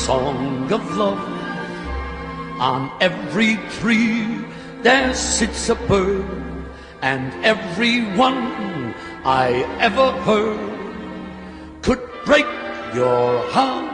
song of love. On every tree there sits a bird, and every one I ever heard could break your heart